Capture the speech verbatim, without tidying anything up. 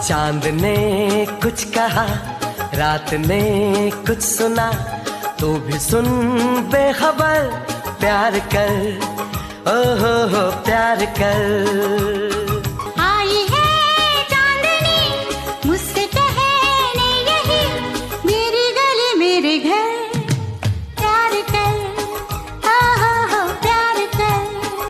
चांद ने कुछ कहा, रात ने कुछ सुना, तू भी सुन बेखबर, प्यार कर, ओ हो हो प्यार कर।